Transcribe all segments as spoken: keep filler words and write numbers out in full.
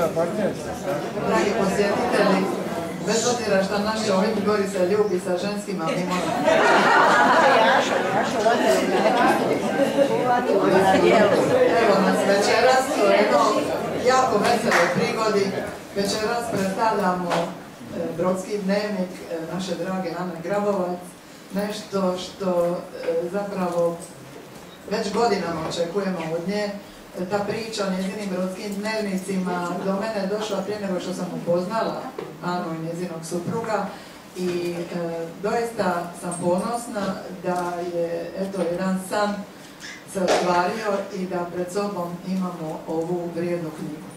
Dragi posjetitelji, bez obzira što naš čovjek gori se ljubi sa ženskima mimona. Evo nas večeras u jednom jako veseloj prigodi. Večeras predstavljamo Brodski dnevnik naše drage Ane Grabovac. Nešto što zapravo već godinama očekujemo od nje. Ta priča o njezinim brodskim dnevnicima do mene je došla prije nego što sam upoznala Anu i njezinog supruga i e, doista sam ponosna da je eto jedan san se ostvario i da pred sobom imamo ovu vrijednu knjigu.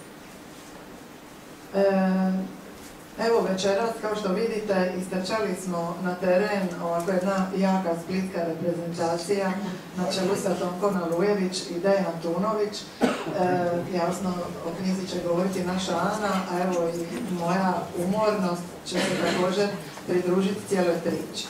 E, Evo večeras, kao što vidite, istrčali smo na teren ovako jedna jaka splitska reprezentacija na čelu sa Tomkom Alujević i Dejan Tunović. E, jasno, o knjizi će govoriti naša Ana, a evo i moja umornost će se također pridružiti cijeloj priči.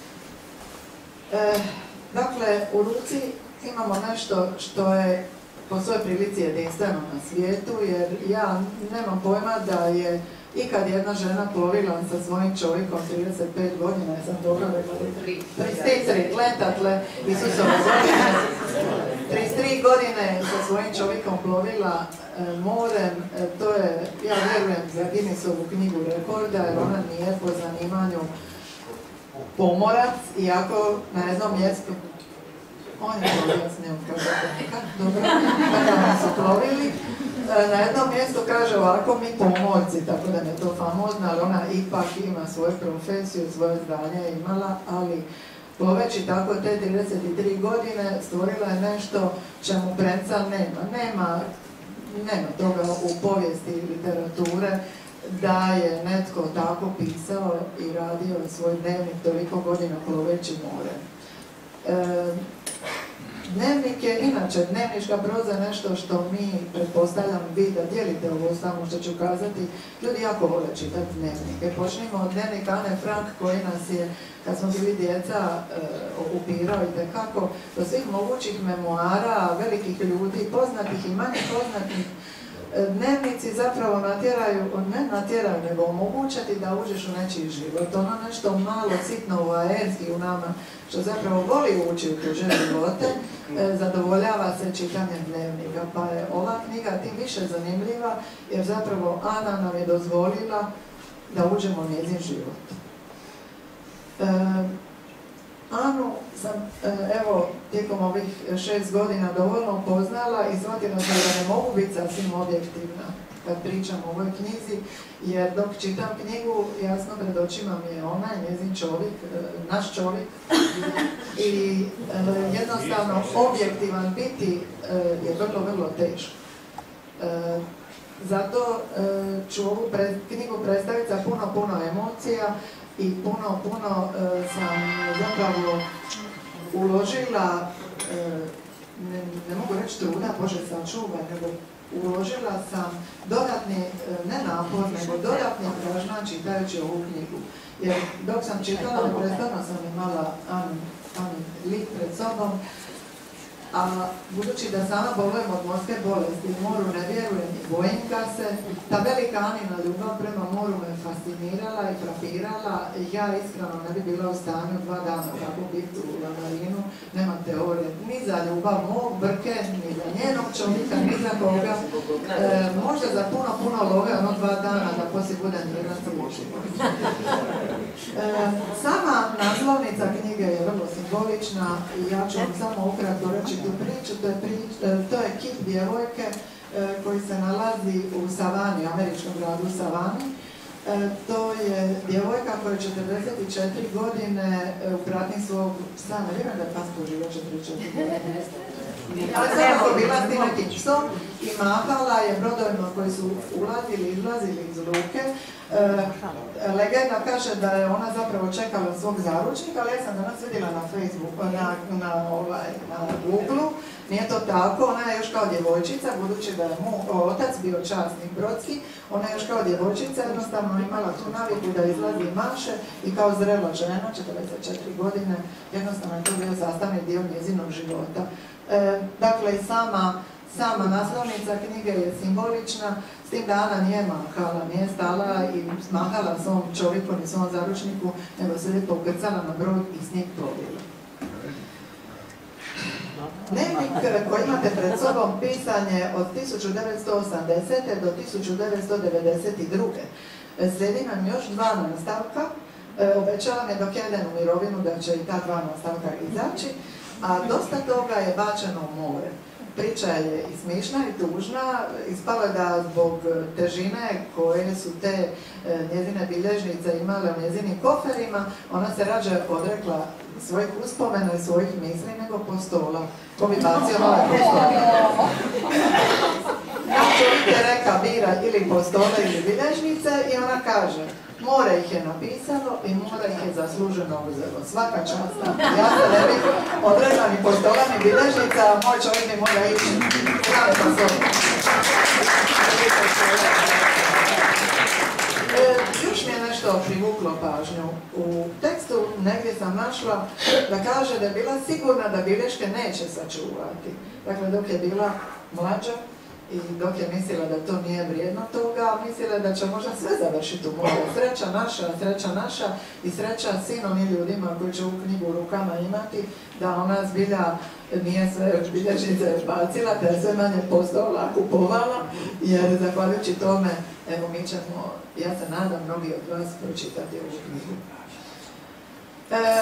E, dakle, u ruci imamo nešto što je po svojoj prilici jedinstveno na svijetu, jer ja nemam pojma da je ikad jedna žena plovila sa svojim čovjekom trideset pet godina, ja sam dobro rekla, trideset tri, letatle, Isusove godine, trideset tri godine sa svojim čovjekom plovila e, morem, e, to je, ja vjerujem, za Guinnessovu knjigu rekorda, jer ona nije po zanimanju pomorac, iako na jednom mjestu, on je plovio s njom, kao da dobro, kada su plovili, na jednom mjestu kaže ovako, mi pomorci, tako da je to famozno, ali ona ipak ima svoju profesiju, svoje zdanje imala, ali ploveći tako te trideset tri godine stvorila je nešto čemu premca nema. Nema, nema toga u povijesti i literature da je netko tako pisao i radio svoj dnevnik toliko godina ploveći more. E, Dnevnik je, inače, dnevnička proza je nešto što mi, pretpostavljam, vi da dijelite ovo samo što ću kazati, ljudi jako vole čitati dnevnike. Počnimo od dnevnika Ane Frank koji nas je, kad smo bili djeca, e, okupirao i tekako, do svih mogućih memoara, velikih ljudi, poznatih i manje poznatih. Dnevnici zapravo natjeraju, ne natjeraju, nego omogućati da uđeš u nečiji život. Ono nešto malo, sitno, vaerski u nama, što zapravo voli ući u tuđe živote, e, zadovoljava se čitanjem dnevnika. Pa je ova knjiga tim više zanimljiva, jer zapravo Ana nam je dozvolila da uđemo u njezin život. E, Anu sam, evo, tijekom ovih šest godina dovoljno upoznala i shvatila sam da ne mogu biti sasvim objektivna kad pričam o ovoj knjizi, jer dok čitam knjigu, jasno pred očima mi je ona, njezin čovjek, naš čovjek, i jednostavno objektivan biti je vrlo, vrlo teško. Zato ću ovu knjigu predstaviti sa puno, puno emocija, i puno, puno e, sam zapravo uložila, e, ne, ne mogu reći truda, Bože sačuvaj, nego uložila sam dodatni, e, ne napor, nego dodatni angažman čitajući ovu knjigu. Jer dok sam čitala, neprestano sam imala Anin lik pred sobom, a budući da sama bolujem od morske bolesti, moru ne vjerujem i bojim ga se, ta velika Anina ljubav prema moru me fascinirala i frapirala. Ja iskreno ne bi bila u stanju dva dana kako biti u Lamarinu, nema teorije, ni za ljubav mog brke, ni za njenog čovjeka, ni za koga. E, možda za puno, puno love, ono dva dana da poslije bude nijedan smušljivo. E, sama naslovnica knjige je vrlo simbolična i ja ću vam samo ukratko reći tu priču. To je, prič, to je kip djevojke e, koji se nalazi u Savani, američkom gradu Savani. E, to je djevojka koja je četrdeset četiri godine e, u pratnji svog psa, ne vjerujem da je pas poživio četrdeset četiri godine. Ali sam ako bila s tim nekim psom i mahala je brodovima koji su ulazili i izlazili iz luke. E, legenda kaže da je ona zapravo čekala svog zaručnika, ali ja sam danas vidjela na Facebooku, na, na, ovaj, na Google-u. Nije to tako, ona je još kao djevojčica, budući da je mu otac bio časnik brodski, ona je još kao djevojčica jednostavno imala tu naviku da izlazi i maše i kao zrela žena, četrdeset četiri godine, jednostavno je to bio sastavni dio njezinog života. E, dakle, i sama Sama naslovnica knjige je simbolična, s tim da Ana nije mahala, nije stala i smahala svom čovjeku ni svom zaručniku, nego se lijepo ukrcala na brod i s njih plovila. Dnevnik koji imate pred sobom pisan je od tisuću devetsto osamdesete. do tisuću devetsto devedeset druge. Slijedi nam još dva nastavka. Obećavam je dok jedem u mirovinu da će i ta dva nastavka izaći, a dosta toga je bačeno u more. Priča je i smišna i tužna, ispalo je da zbog težine koje su te njezine bilježnice imale u njezinim koferima, ona se rađe odrekla svojih uspomena i svojih misli nego postola. Ko bi bacio nove postole? Čovjek je reka bira ili postole ili bilježnice i ona kaže more ih je napisalo i more ih je zasluženo uzelo. Svaka čast. Ja se ne bih odrekla ni postola ni bilježnica, a moj čovjek mi mora ići. Znate pa sobi. E, još mi je nešto privuklo pažnju. U tekstu negdje sam našla da kaže da je bila sigurna da bilješke neće sačuvati. Dakle, dok je bila mlađa i dok je mislila da to nije vrijedno toga, mislila da će možda sve završiti u more. Sreća naša, sreća naša i sreća sinom i ljudima koji će ovu knjigu u rukama imati, da ona zbilja nije sve bilježnice bacila, da je sve manje postola kupovala, jer zahvaljujući tome, evo mi ćemo, ja se nadam, mnogi od vas pročitati ovu knjigu. E,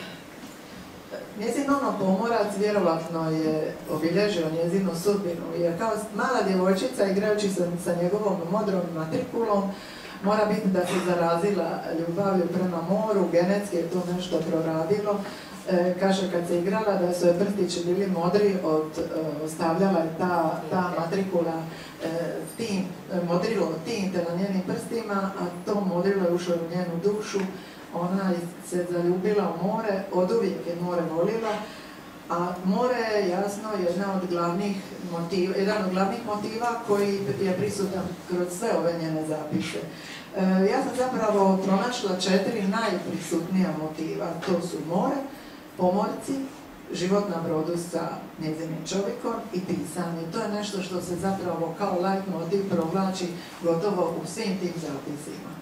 Njezin ono pomorac vjerovatno je obilježio njezinu sudbinu, jer kao mala djevojčica igrajući se sa njegovom modrom matrikulom mora biti da se zarazila ljubavlju prema moru, genetski je to nešto proradilo. E, kaže kad se igrala da su je prstići bili modri, od, e, ostavljala je ta, ta matrikula e, tin, modrilo tinte na njenim prstima, a to modrilo je ušlo u njenu dušu. Ona se zaljubila u more, oduvijek je more volila, a more je jasno jedna od glavnih motiva, jedan od glavnih motiva koji je prisutan kroz sve ove njene zapise. E, ja sam zapravo pronašla četiri najprisutnija motiva, to su more, pomorci, život na brodu sa njezinim čovjekom i pisanje. To je nešto što se zapravo kao light motiv provlači gotovo u svim tim zapisima.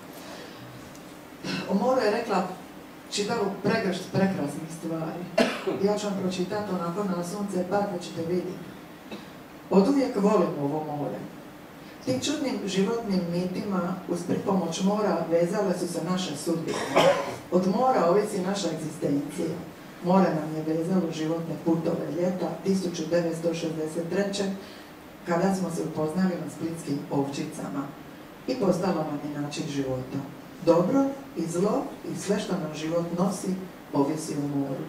O moru je rekla čitavu pregršt prekrasnih stvari. Ja ću vam pročitati onako na sunce, pa da ćete vidjeti. Od uvijek volim ovo more. Tim čudnim životnim mitima uz pripomoć mora vezale su se naše sudbine. Od mora ovisi naša egzistencija. More nam je vezalo životne putove ljeta tisuću devetsto šezdeset treće. kada smo se upoznali na splitskim ovčicama i postalo nam je način života. Dobro i zlo i sve što nam život nosi ovisi o moru.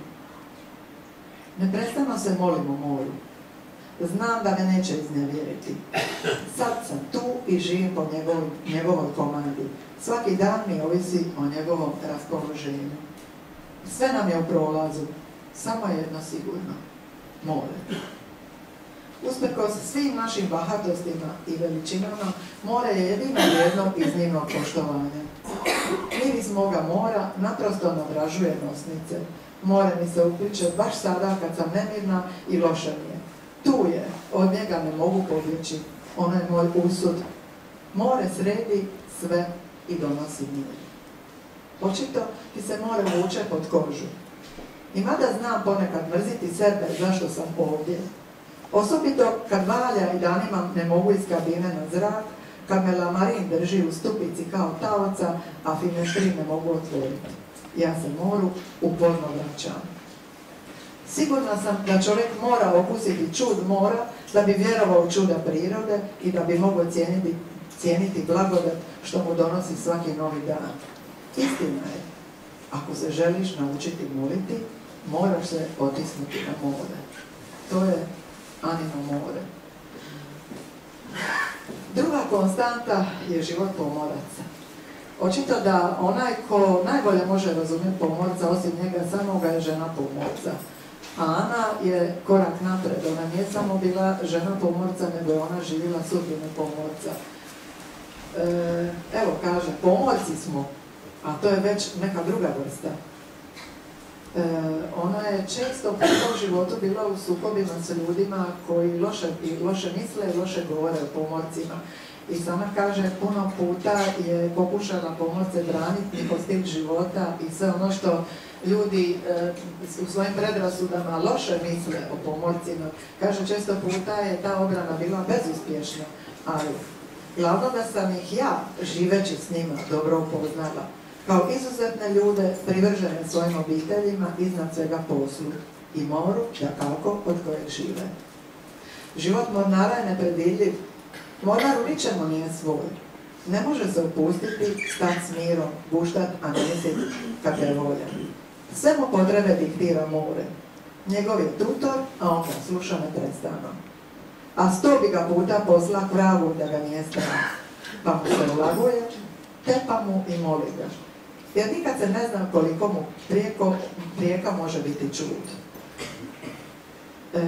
Neprestano se molimo moru. Znam da me neće iznevjeriti. Sad sam tu i živim po njegovoj, njegovoj komandi. Svaki dan mi ovisi o njegovom raspoloženju. Sve nam je u prolazu, samo jedno sigurno. More. Usprkos svim našim bahatostima i veličinama, more je jedino vrijedno iznimnog poštovanja. Miris moga mora naprosto nadražuje nosnice. More mi se upliče baš sada kad sam nemirna i loše mi je. Tu je, od njega ne mogu pobjeći, ono je moj usud. More sredi sve i donosi mir. Očito ti se more vuče pod kožu. I mada znam ponekad mrziti sebe zašto sam ovdje. Osobito kad valja i danima ne mogu iz kabine na zrak, kad me lamarin drži u stupici kao taoca, a fineštri ne mogu otvoriti. Ja se moru uporno vraćam. Sigurna sam da čovjek mora okusiti čud mora da bi vjerovao u čuda prirode i da bi mogao cijeniti, cijeniti blagodat što mu donosi svaki novi dan. Istina je, ako se želiš naučiti moliti, moraš se otisnuti na more. To je Anino more. Druga konstanta je život pomoraca. Očito da onaj ko najbolje može razumjeti pomorca, osim njega samoga, je žena pomorca. A Ana je korak napred. Ona nije samo bila žena pomorca, nego je ona živjela sudbinu pomorca. E, evo kaže, pomorci smo, a to je već neka druga vrsta. ona je često u životu bila u sukobima sa ljudima koji loše, loše misle i loše govore o pomorcima. I sama kaže, puno puta je pokušala pomorce braniti njihov stil života i sve ono što ljudi e, u svojim predrasudama loše misle o pomorcima. Kaže, često puta je ta obrana bila bezuspješna, ali glavno da sam ih ja, živeći s njima, dobro upoznala. Kao izuzetne ljude, privržene svojim obiteljima, iznad svega poslu i moru, dakako, od kojeg žive. Život mornara je nepredvidljiv. Mornar u ničemu nije svoj. Ne može se opustiti, stat s mirom, guštat, a misliti kad je volja. Sve mu potrebe diktira more. Njegov je tutor, a on ga sluša neprestano. A sto bi ga puta posla k vragu da ga nije strah. Pa mu se ulaguje, tepa mu i moli ga. Jer nikad se ne zna koliko mu prijeko, prijeka može biti čud. E,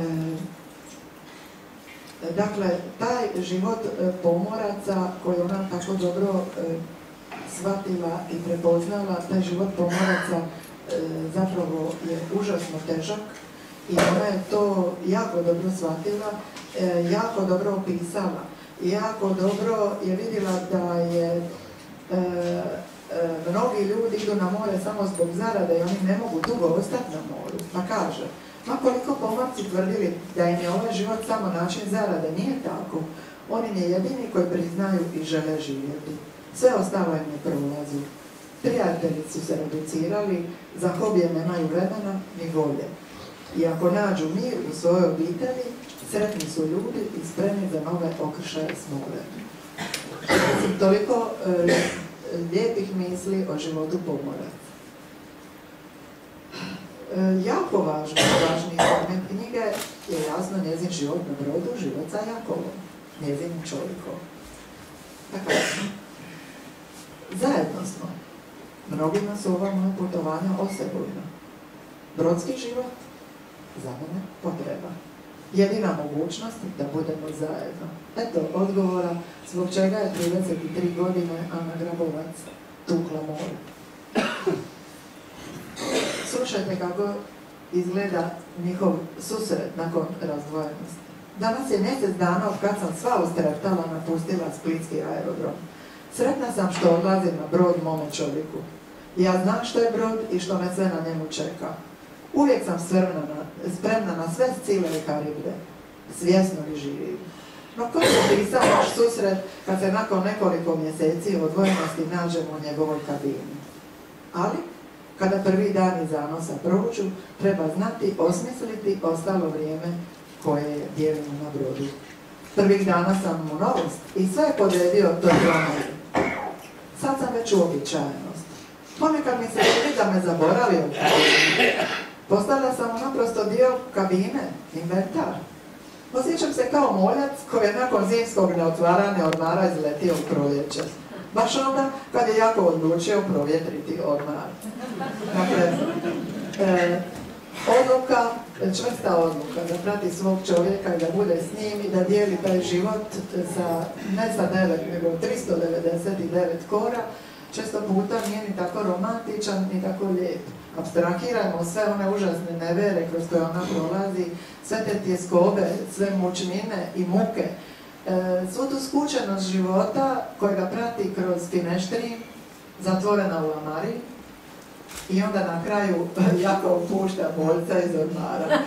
dakle, taj život pomoraca koji ona tako dobro e, shvatila i prepoznala, taj život pomoraca e, zapravo je užasno težak i ona je to jako dobro shvatila, e, jako dobro opisala. Jako dobro je vidjela da je e, mnogi ljudi idu na more samo zbog zarade i oni ne mogu dugo ostati na moru. Pa kaže, ma koliko pomorci tvrdili da im je ovaj život samo način zarade, nije tako. Oni je jedini koji priznaju i žele živjeti. Sve ostalo im ne prolazi. Prijatelji su se reducirali, za hobije nemaju vremena ni volje. I ako nađu mir u svojoj obitelji, sretni su ljudi i spremni za nove okršaje s morem. Toliko e, lijepih misli o životu pomoraca. E, jako važno, važni segment knjige je jasno njezin život na brodu, život sa Jakovom, njezinim čovjekom. Dakle, zajedno smo. Mnogima su ova moja putovanja osebujna. Brodski život za mene potreba. Jedina mogućnost da budemo zajedno. Eto odgovora zbog čega je trideset tri godine Ana Grabovac tukla moru. Slušajte kako izgleda njihov susret nakon razdvojenosti. Danas je mjesec dana od kad sam sva ustreptala napustila splitski aerodrom. Sretna sam što odlazim na brod mome čovjeku. Ja znam što je brod i što me sve na njemu čeka. Uvijek sam spremna na sve scile i Karibe. Svjesno li živim. No ko je pisao naš susret kad se nakon nekoliko mjeseci odvojenosti nađemo u njegovoj kabini? Ali, kada prvi dani zanosa prođu, treba znati osmisliti ostalo vrijeme koje dijelimo na brodu. Prvih dana sam mu novost i sve je podredio toj promjeni. Sad sam već uobičajenost. Ponekad mi se čini da me zaboravio. Postala sam naprosto dio kabine, inventar. Osjećam se kao moljac koji je nakon zimskog neotvaranja ormara izletio u proljeće. Baš onda kad je jako odlučio provjetriti ormar. Dakle, e, odluka, čvrsta odluka da prati svog čovjeka i da bude s njim i da dijeli taj život sa, ne sa devet, nego tristo devedeset devet kora, često puta nije ni tako romantičan, ni tako lijep. Apstrahirajmo sve one užasne nevere kroz koje ona prolazi, sve te tjeskobe, sve mučnine i muke, e, svu tu skučenost života koja ga prati kroz fineštri, zatvorena u lamari i onda na kraju jako opušta boljca iz ormara.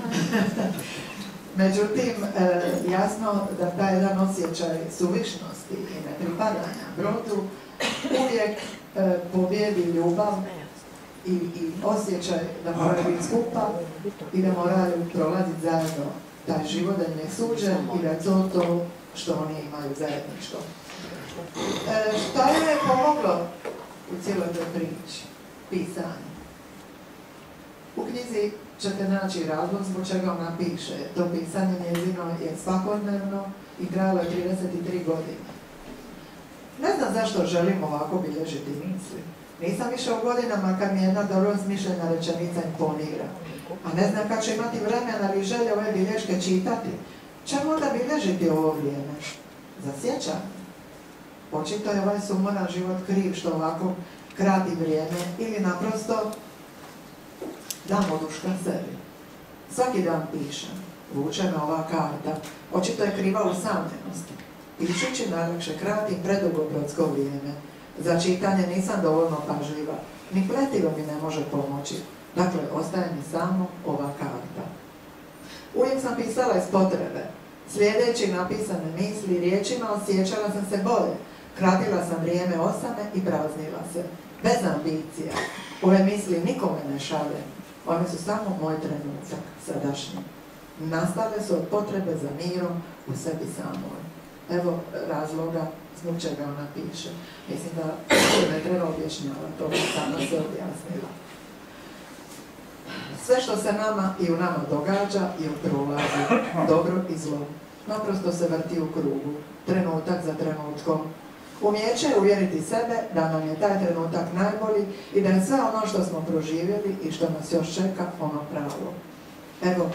Međutim, e, jasno da taj jedan osjećaj suvišnosti i nepripadanja brodu uvijek e, pobjedi ljubav i, i osjećaj da moraju biti skupa i da moraju prolaziti zajedno taj život, da im je suđen i da je to to što oni imaju zajedničko. E, šta je pomoglo u cijeloj toj priči? Pisanje. U knjizi ćete naći razlog zbog čega ona piše. To pisanje njezino je svakodnevno i trajalo je trideset tri godine. Ne znam zašto želim ovako bilježiti misli. Nisam više u godinama kad mi jedna dobro smišljena rečenica imponira. A ne znam kad ću imati vremena ili želje ove bilješke čitati. Čemu onda bilježiti ovo vrijeme? Za sjećanje. Očito je ovaj sumoran život kriv što ovako krati vrijeme ili naprosto dam oduška sebi. Svaki dan pišem, vuče me ova karta, očito je kriva usamljenosti. Pišući najlakše kratim predugo brodsko vrijeme. Za čitanje nisam dovoljno pažljiva, ni pletivo mi ne može pomoći. Dakle, ostaje mi samo ova karta. Uvijek sam pisala iz potrebe. Slijedeći napisane misli riječima osjećala sam se bolje. Kratila sam vrijeme osame i praznila se. Bez ambicija. Ove misli nikome ne šaljem. One su samo moj trenutak, sadašnji. Nastale su od potrebe za mirom u sebi samoj. Evo razloga zbog čega ona piše. Mislim da ne treba objašnjavati, ovo sama se objasnila. Sve što se nama i u nama događa i u prolazi, dobro i zlo. Naprosto se vrti u krugu, trenutak za trenutkom. Umijeće je uvjeriti sebe da nam je taj trenutak najbolji i da je sve ono što smo proživjeli i što nas još čeka ono pravo. Evo,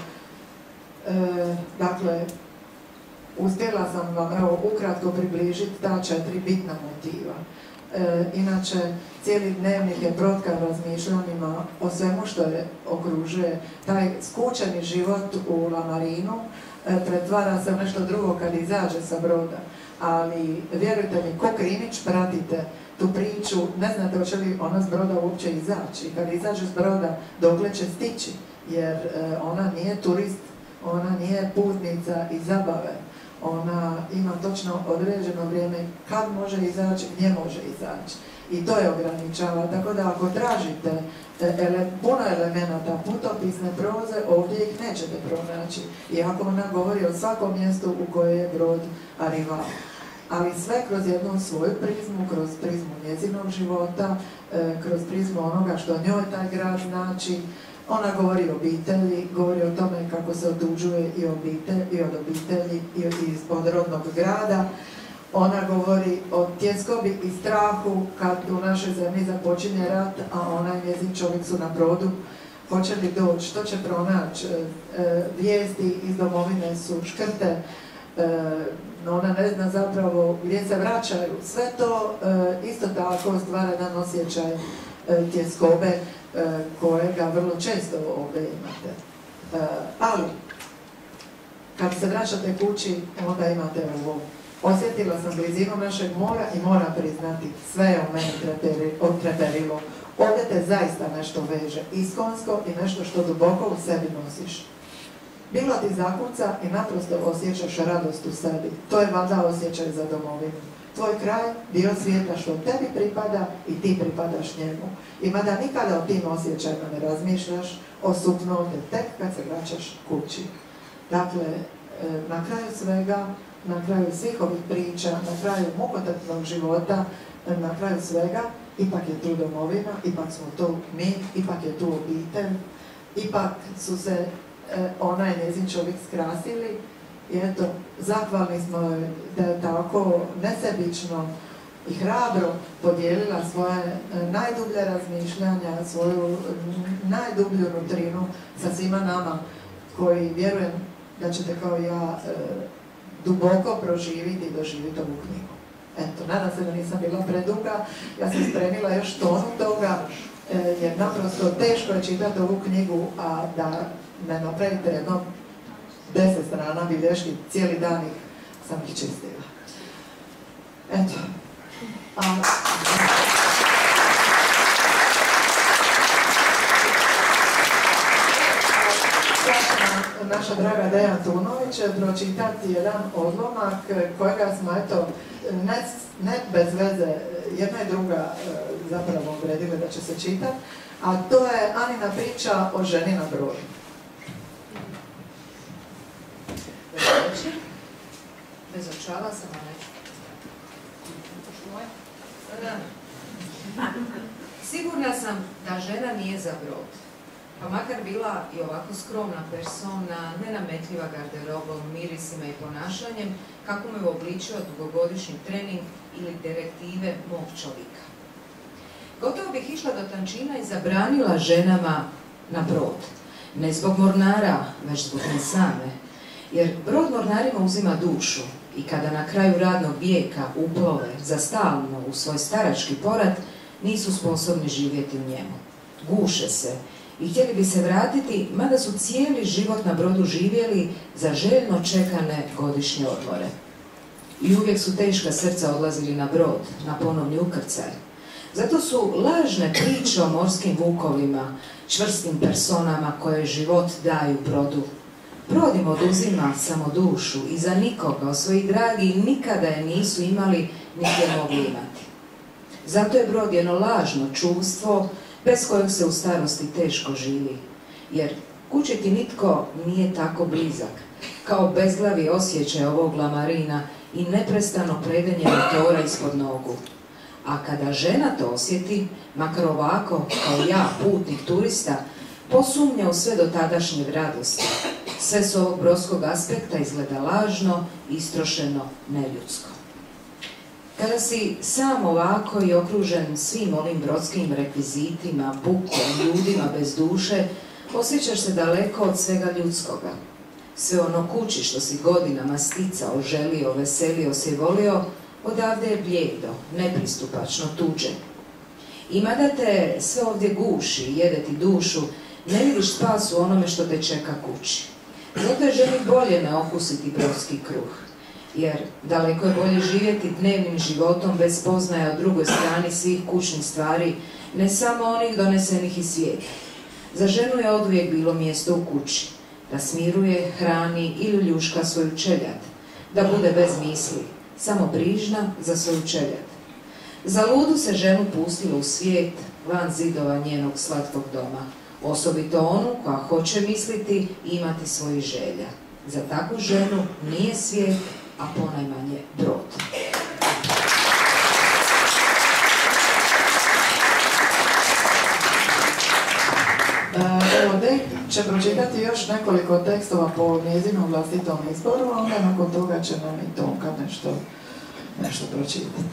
e, dakle, uspjela sam vam evo ukratko približiti ta četiri bitna motiva. E, inače, cijeli dnevnik je protkan razmišljanjima o svemu što je okružuje. Taj skučeni život u Lamarinu e, pretvara se u nešto drugo kad izađe sa broda. Ali, vjerujte mi, ko krimić pratite tu priču, ne znate hoće li ona s broda uopće izaći. I kad izađe s broda, dokle će stići, jer e, ona nije turist, ona nije putnica i zabave. Ona ima točno određeno vrijeme kad može izaći, gdje može izaći. I to je ograničava. Tako da ako tražite ele, puno elemenata putopisne proze, ovdje ih nećete pronaći. Iako ona govori o svakom mjestu u koje je brod arrivao. Ali sve kroz jednu svoju prizmu, kroz prizmu njezinog života, kroz prizmu onoga što njoj taj grad znači. Ona govori o obitelji, govori o tome kako se otuđuje i, obitelj, i od obitelji i iz podrodnog grada. Ona govori o tjeskobi i strahu kad u našoj zemlji započinje rat, a ona i njezin čovjek su na brodu. Hoće li doći, što će pronaći? E, vijesti iz domovine su škrte, e, ona ne zna zapravo gdje se vraćaju. Sve to e, isto tako stvara jedan osjećaj e, tjeskobe, kojega vrlo često ovdje imate. Ali, kad se vraćate kući, onda imate ovo. Osjetila sam blizinu našeg mora i moram priznati, sve je u meni odtreperilo. Ovdje te zaista nešto veže, iskonsko i nešto što duboko u sebi nosiš. Bilo ti zakuca i naprosto osjećaš radost u sebi. To je valjda osjećaj za domovinu. Tvoj kraj, dio svijeta što tebi pripada i ti pripadaš njemu. I mada nikada o tim osjećajima ne razmišljaš, osupnuo te tek kad se vraćaš kući. Dakle, na kraju svega, na kraju svih ovih priča, na kraju mukotrpnog života, na kraju svega, ipak je tu domovina, ipak smo tu mi, ipak je tu obitelj, ipak su se ona i njezin čovjek skrasili. I eto, zahvalni smo da je tako nesebično i hrabro podijelila svoje najdublje razmišljanja, svoju najdublju nutrinu sa svima nama, koji vjerujem da ćete kao ja e, duboko proživiti i doživiti ovu knjigu. Eto, nadam se da nisam bila preduga, ja sam spremila još tonu toga, e, jer naprosto teško je čitati ovu knjigu, a da ne napravite jedno deset strana bilješki, cijeli dan ih sam ih čistila. Eto. A... Naša draga Deja Antunović će pročitati jedan odlomak kojega smo, eto, ne, ne bez veze, jedna i druga zapravo odredile da će se čitati, a to je Anina priča o ženi na brodu. Bez očala sam, a neću. Sigurna sam da žena nije za brod. Pa makar bila i ovako skromna persona, nenametljiva garderobom, mirisima i ponašanjem, kako mu je uobličio dugogodišnji trening ili direktive mog čovjeka. Gotovo bih išla do tančina i zabranila ženama na brod. Ne zbog mornara, već zbog nje same. Jer brod mornarima uzima dušu i kada na kraju radnog vijeka uplove za stalno u svoj starački porat, nisu sposobni živjeti u njemu. Guše se i htjeli bi se vratiti, mada su cijeli život na brodu živjeli za željno čekane godišnje odmore. I uvijek su teška srca odlazili na brod, na ponovni ukrcaj. Zato su lažne priče o morskim vukovima, čvrstim personama koje život daju brodu. Brod im oduzima samo dušu i za nikoga od svojih dragi nikada je nisu imali niti je mogli imati. Zato je brod jedno lažno čuvstvo bez kojeg se u starosti teško živi, jer kući ti nitko nije tako blizak, kao bezglavi osjećaj ovog lamarina i neprestano predenje motora ispod nogu. A kada žena to osjeti, makar ovako, kao ja, putnik, turista, posumnja u sve do tadašnje radosti. Sve s ovog brodskog aspekta izgleda lažno, istrošeno, neljudsko. Kada si sam ovako i okružen svim ovim brodskim rekvizitima, bukom, ljudima bez duše, osjećaš se daleko od svega ljudskoga. Sve ono kući što si godinama sticao, želio, veselio se i volio, odavde je blijedo, nepristupačno, tuđe. I mada te sve ovdje guši i jede ti dušu, ne vidiš spas u onome što te čeka kući. Zato je želi bolje ne okusiti brodski kruh, jer daleko je bolje živjeti dnevnim životom bez spoznaja o drugoj strani svih kućnih stvari, ne samo onih donesenih iz svijeta. Za ženu je oduvijek bilo mjesto u kući, da smiruje, hrani ili ljuška svoju čeljad, da bude bez misli, samo brižna za svoju čeljad. Za ludu se ženu pustilo u svijet, van zidova njenog slatkog doma, osobito onu koja hoće misliti i imati svojih želja. Za takvu ženu nije svijet, a ponajmanje brod. Evo, Dek će pročitati još nekoliko tekstova po njezinom vlastitom izboru, a onda nakon toga će nam i Tonka nešto, nešto pročitati.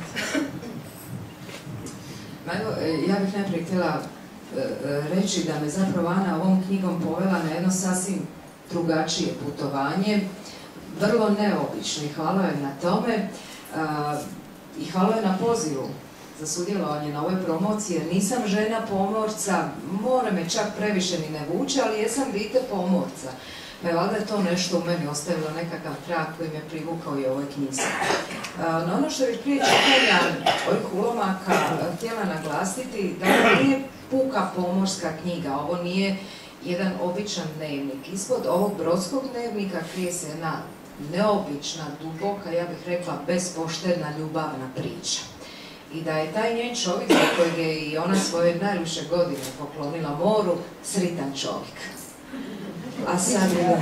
Ja bih najprije htjela reći da me zapravo Ana ovom knjigom povela na jedno sasvim drugačije putovanje, vrlo neobično, i hvala joj na tome i hvala joj na pozivu za sudjelovanje na ovoj promociji, jer nisam žena pomorca, more me čak previše ni ne vuče, ali jesam dite pomorca. Pa je valjda je to nešto u meni ostavilo nekakav trag koji me privukao i ovoj knjizi. No ono što bih prije čitanja ovih ulomaka htjela naglasiti, da ovo nije puka pomorska knjiga, ovo nije jedan običan dnevnik. Ispod ovog brodskog dnevnika krije se jedna neobična, duboka, ja bih rekla bespoštedna ljubavna priča. I da je taj njen čovjek, za kojeg je i ona svoje najljepše godine poklonila moru, sritan čovjek. A sad je...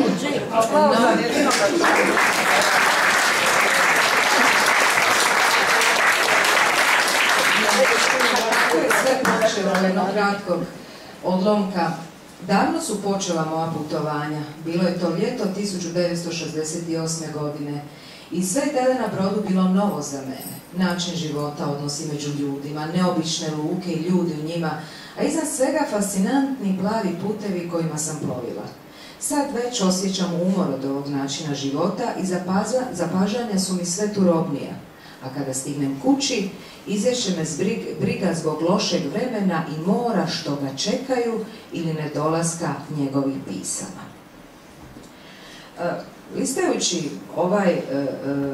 Sve počelo od jednog kratkog odlomka. Davno su počela moja putovanja. Bilo je to ljeto tisuću devetsto šezdeset osme. godine. I sve je tada na brodu bilo novo za mene. Način života, odnosi među ljudima, neobične luke i ljudi u njima, a iznad svega fascinantni plavi putevi kojima sam plovila. Sad već osjećam umor od ovog načina života i zapažanja su mi sve turobnija. A kada stignem kući, izvješće me briga zbog lošeg vremena i mora što ga čekaju ili nedolaska njegovih pisama. Listajući ovaj e, e,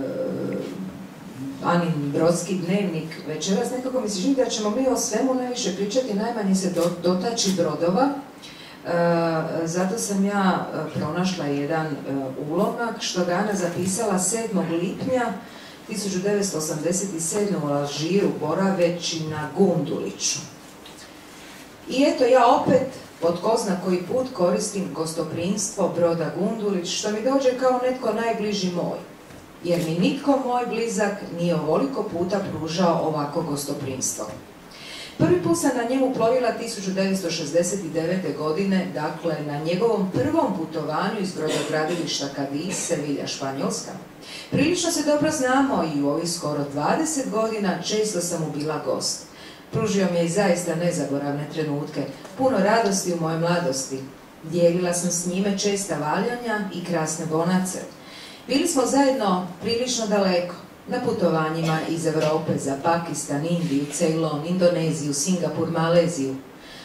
Anin brodski dnevnik večeras, nekako mi se čini da ćemo mi o svemu najviše pričati, najmanje se do, dotači brodova. E, zato sam ja pronašla jedan e, ulomak što ga Ana zapisala sedmog lipnja tisuću devetsto osamdeset sedme. u Alžiru, boraveći na Gunduliću. I eto ja opet po tko zna koji put koristim gostoprimstvo broda Gundulić, što mi dođe kao netko najbliži moj, jer mi nitko moj blizak nije ovoliko puta pružao ovako gostoprimstvo. Prvi put sam na njemu plovila tisuću devetsto šezdeset devete. godine, dakle na njegovom prvom putovanju iz brodogradilišta Cadiz, Sevilja, Španjolska. Prilično se dobro znamo i u ovih skoro dvadeset godina često sam mu bila gost. Pružio mi je i zaista nezaboravne trenutke, puno radosti u mojoj mladosti. Dijelila sam s njime česta valjanja i krasne bonace. Bili smo zajedno prilično daleko, na putovanjima iz Europe za Pakistan, Indiju, Ceylon, Indoneziju, Singapur, Maleziju.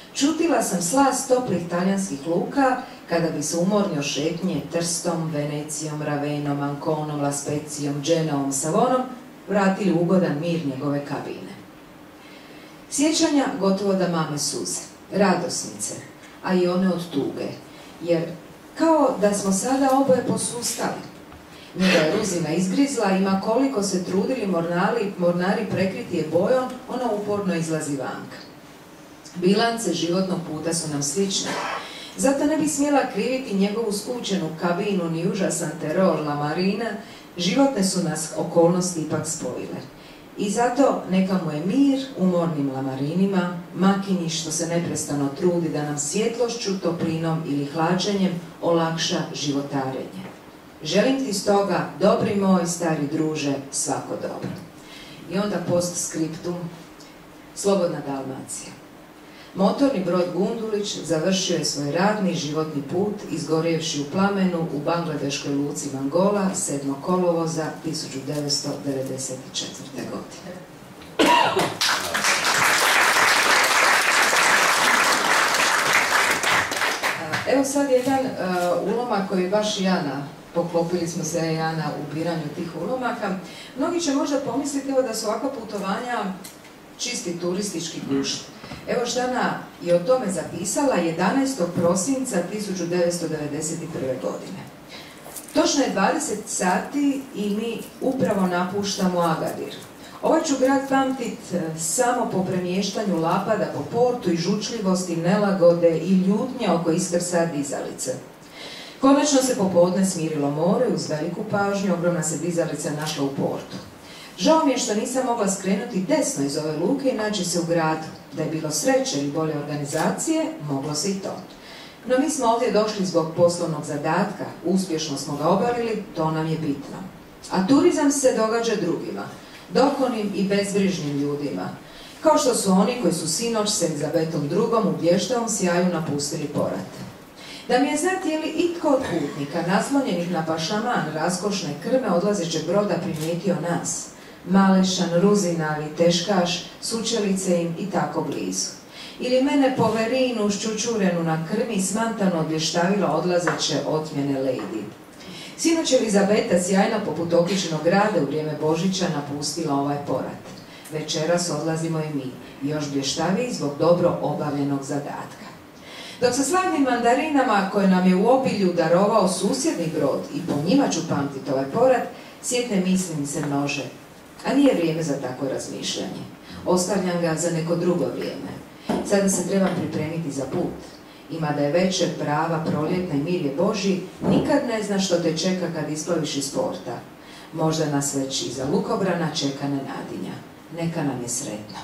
Čutila sam slas toplih talijanskih luka kada bi se umorni od šetnje Trstom, Venecijom, Ravenom, Anconom, La Specijom, Genovom, Savonom vratili ugodan mir njegove kabine. Sjećanja gotovo da mame suze, radosnice, a i one od tuge, jer kao da smo sada oboje posustali. Njega je Ruzina izgrizla, ima koliko se trudili mornari, mornari prekriti je bojom, ona uporno izlazi vanka. Bilance životnog puta su nam slične. Zato ne bi smjela kriviti njegovu skučenu kabinu ni užasan teror La Marina, životne su nas okolnosti ipak spojile. I zato neka mu je mir umornim lamarinima, makinji što se neprestano trudi da nam svjetlošću, toplinom ili hlađenjem olakša životarenje. Želim ti stoga, dobri moj stari druže, svako dobro. I onda postscriptum, Slobodna Dalmacija. Motorni brod Gundulić završio je svoj radni životni put izgorjevši u plamenu u bangladeškoj luci Mangola sedmog kolovoza tisuću devetsto devedeset četvrte. godine. Evo sad jedan uh, ulomak koji baš Jana, poklopili smo se Jana u biranju tih ulomaka. Mnogi će možda pomisliti evo, da su ovakva putovanja čisti turistički gušt. Evo Ždana je o tome zapisala jedanaestog prosinca tisuću devetsto devedeset prve. godine. Točno je dvadeset sati i mi upravo napuštamo Agadir. Ovaj ću grad pamtit samo po premještanju lapada po portu i žučljivosti, nelagode i ljutnje oko iskrsa dizalice. Konačno se popodne smirilo more, uz veliku pažnju ogromna se dizalica našla u portu. Žao mi je što nisam mogla skrenuti desno iz ove luke i naći se u gradu. Da je bilo sreće ili bolje organizacije, moglo se i to. No mi smo ovdje došli zbog poslovnog zadatka, uspješno smo ga obavili, to nam je bitno. A turizam se događa drugima, dokonim i bezbrižnim ljudima, kao što su oni koji su sinoć s Elizabetom drugom u blještavom sjaju napustili Porat. Da mi je znati je li itko od putnika, naslonjenih na pašaman raskošne krme odlazećeg broda primijetio nas, malešan, ruzinavi, teškaš, sučelice im i tako blizu. Ili mene poverinu ščučurenu na krmi smantano odblještavila odlazeće otmjene lejdi. Sinoć Elizabeta sjajna poput okičnog grada u vrijeme Božića napustila ovaj Porat. Večeras odlazimo i mi, još blještaviji zbog dobro obavljenog zadatka. Dok sa slavnim mandarinama koje nam je u obilju darovao susjedni brod i po njima ću pamtiti ovaj Porat, sjetne misli mi se množe. A nije vrijeme za takvo razmišljanje. Ostavljam ga za neko drugo vrijeme. Sada se trebam pripremiti za put. Ima da je večer prava, proljetna i mir je Božji, nikad ne zna što te čeka kad isplaviš iz porta. Možda nas već iza lukobrana čeka nenadinja. Neka nam je sretno.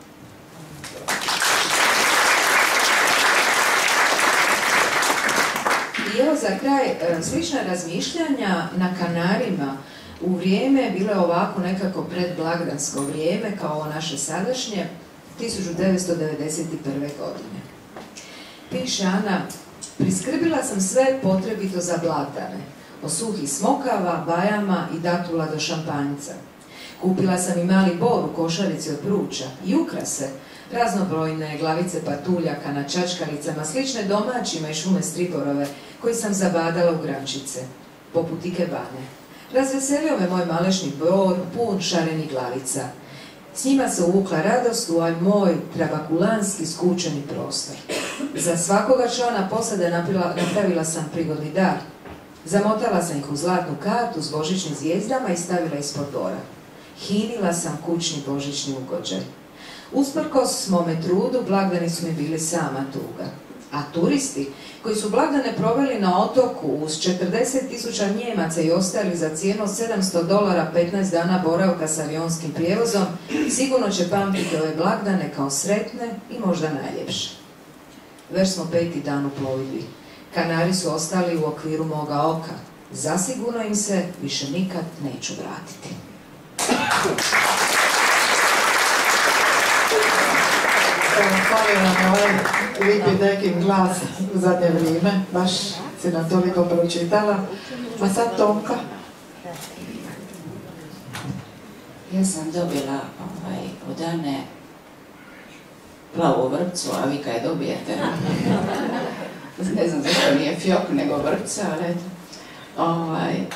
I evo za kraj, slična razmišljanja na Kanarima u vrijeme, bilo je ovako nekako predblagdansko vrijeme, kao ovo naše sadašnje, tisuću devetsto devedeset prve. godine. Piše Ana, priskrbila sam sve potrebito za blagdane, od suhih smokava, bajama i datula do šampanjca. Kupila sam i mali bor u košarici od pruča i ukrase, raznobrojne glavice patuljaka na čačkalicama, slične domaćima i šume striborove, koji sam zabadala u grančice, poput ikebane. Razveselio me moj malešni bor, pun šarenih glavica. S njima se uvukla radost u ovaj moj trabakulanski skučeni prostor. Za svakoga člana posade napravila sam prigodni dar. Zamotala sam ih u zlatnu kartu s božićnim zvijezdama i stavila ispod bora. Hinila sam kućni božićni ugođaj. Usprkos mome trudu, blagdani su mi bili sama tuga. A turisti, koji su blagdane proveli na otoku uz četrdeset tisuća Njemaca i ostali za cijenu sedamsto dolara petnaest dana boravka s avionskim prijevozom, sigurno će pamtiti ove blagdane kao sretne i možda najljepše. Već smo peti dan u plovidbi. Kanari su ostali u okviru moga oka. Zasigurno im se više nikad neću vratiti. Hvala nam ovaj lipi nekim glas u zadnje vrijeme, baš si nam toliko pročitala. A sad Tonka. Ja sam dobila ovaj, od Ane plavu vrpcu, a vi kad je dobijete, ne znam zašto nije fjok nego vrpca, ali eto. Ovaj, e,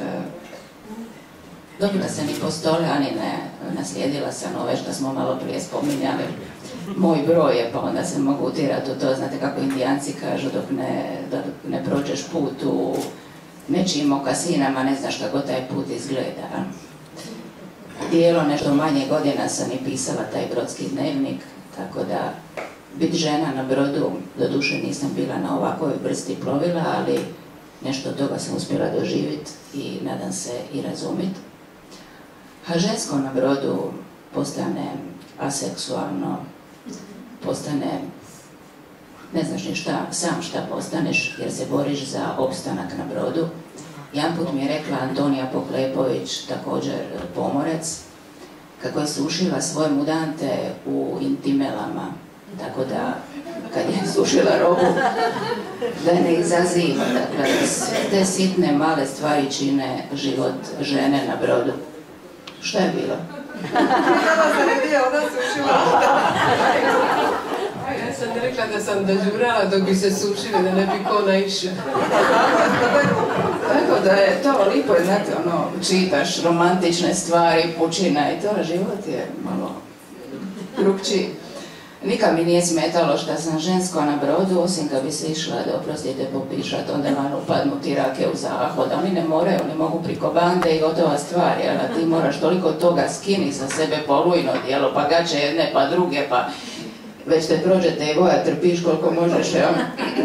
dobila sam i postolanine, naslijedila sam ove što smo malo prije spominjali. Moj broj je, pa onda se mogu utirati u to, znate kako Indijanci kažu, dok ne, dok ne prođeš put u nečijim mokasinama, ne znaš kako taj put izgleda. Dijelo nešto manje godina sam i pisala taj brodski dnevnik, tako da biti žena na brodu, doduše nisam bila na ovakvoj vrsti plovila, ali nešto od toga sam uspjela doživjeti i nadam se i razumjeti. A žensko na brodu postane aseksualno, postane, ne znaš ni šta, sam šta postaneš, jer se boriš za opstanak na brodu. Jedan put mi je rekla Antonija Poklepović, također pomorac, kako je sušila svoje mudante u intimelama, tako da kad je sušila robu, da ne izaziva, dakle, te sitne male stvari čine život žene na brodu. Šta je bilo? Pitala sam je gdje ona sušila. Ja sam rekla da sam dežurala dok bi se sušili, da ne bi ko naišao. Tako da je to lipo, znate, ono, čitaš romantične stvari, pučina i to, život je malo drugčiji. Nikad mi nije smetalo što sam žensko na brodu, osim kad bi se išla da, oprostite, popišat, onda van upadnu ti rake u zahod. Oni ne moraju, oni mogu priko bande i gotova stvar, jer ti moraš toliko toga skini sa sebe polujno dijelo, pa gaće jedne, pa druge, pa već te prođete i voja, trpiš koliko možeš, evo.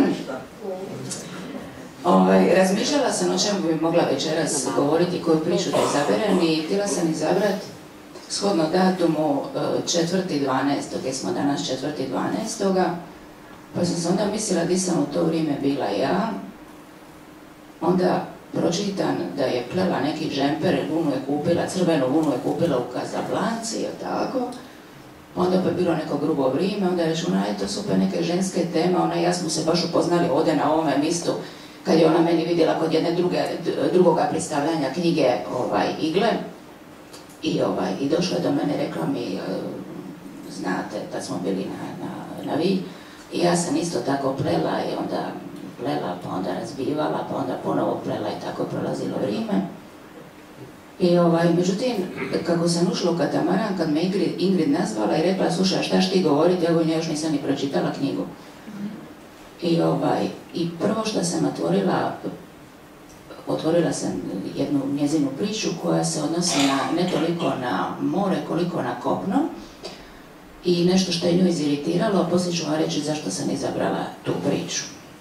Ovaj, razmišljala sam o čemu bi mogla večeras govoriti, koju priču da izaberem i htjela sam izabrati shodno datumu četvrti dvanaestog, jer smo danas četvrti dvanaestoga, pa sam se onda mislila di sam u to vrijeme bila ja. Onda pročitam da je plela neki džemper, vunu je kupila, crvenu vunu je kupila u Kazablanci, je tako. Onda pa je bilo neko grubo vrijeme, onda je rečeno, ona je to super neke ženske teme, ona i ja smo se baš upoznali ovdje na ovome mjestu, kad je ona meni vidjela kod jedne druge, drugoga predstavljanja knjige ovaj, Igle. I, ovaj, i došla do mene, rekla mi, znate, kad smo bili na, na, na vi, i ja sam isto tako plela i onda plela, pa onda razbivala, pa onda ponovo plela i tako prolazilo vrijeme. I ovaj, međutim, kako sam ušla u katamaran, kad me Ingrid, Ingrid nazvala i rekla, slušaj, šta ćeš ti govoriti, evo ja još nisam ni pročitala knjigu. I, ovaj, i prvo što sam otvorila, otvorila sam jednu njezinu priču koja se odnosi na, ne toliko na more, koliko na kopno. I nešto što je nju iziritiralo, a poslije ću vam reći zašto sam izabrala tu priču.